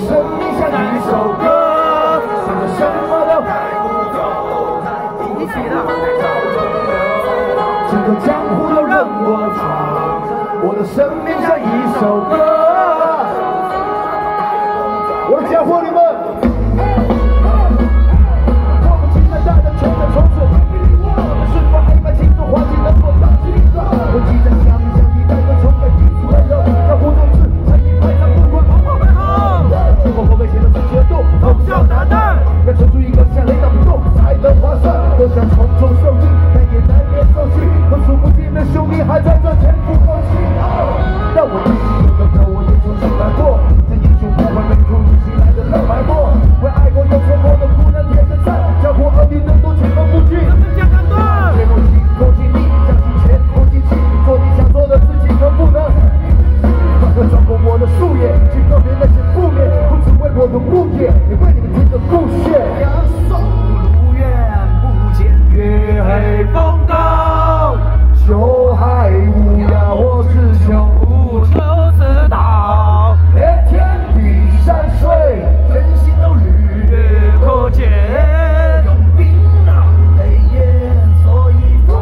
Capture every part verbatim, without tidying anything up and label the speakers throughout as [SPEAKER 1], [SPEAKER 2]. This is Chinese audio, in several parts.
[SPEAKER 1] 生命像一首歌，唱着什么都带不走，一起的整个江湖都任我闯，我的生命像一首歌。我的家伙你们，我们期待带着球的冲刺，是否黑白青春环境能否荡起一个？我记得想象你带着球在低处温柔，江湖中是曾经排上不管跑跑奔跑，是否后卫显得自觉度通宵达旦，要撑出一个像雷打不动才能划算。我想重重受尽，但也难免受气，和数不尽的兄弟还在这前赴后继。但我自己有个歌，我也曾经来过，这英雄不会被突如其来的浪漫过，为爱过又错过的姑娘点个赞，江湖儿女能多前方不惧，咱们加敢断，别口气口气你，相信前后继续，做你想做的事情，能不能？放歌穿过我的树叶，去告别那些负面，不只为我的物业，也为你们听的故事。阳寿路远，不见月黑风高，酒海无涯，我只求不求自导。连天地山水，真心都日月可见，用冰冷泪眼所以放。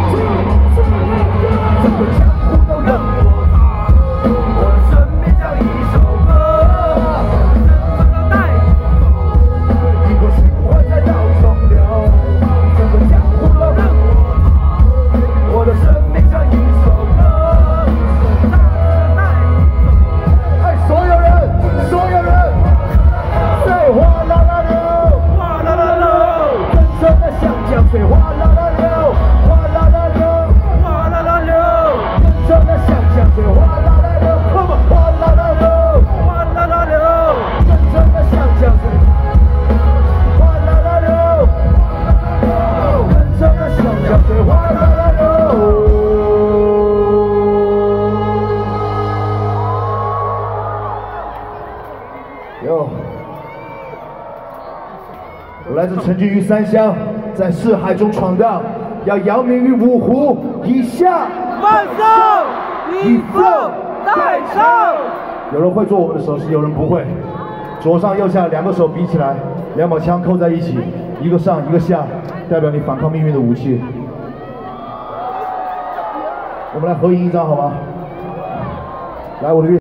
[SPEAKER 1] 整个江湖都任我闯，我的生命像一首歌，真正的带不走，一口心怀在道中流。整个江湖都任我闯，我的生命像一首歌，真正的带不走。哎，所有人，所有人，在哗啦啦流，哗啦啦流，真正的像江水哗啦啦流，哗啦啦流，哗啦啦流，真正的像江水哗啦啦流，哗啦啦流，哗啦啦流，真正的像江水哗啦啦流，真正的像江水哗啦啦流。哟，我来自沉寂于三湘，在四海中闯荡，要扬名于五湖以下，
[SPEAKER 2] 万上以凤代上。
[SPEAKER 1] 有人会做我们的手势，有人不会。左上右下两个手比起来，两把枪扣在一起，一个上一个下，代表你反抗命运的武器。我们来合影一张好吗？来，我的乐。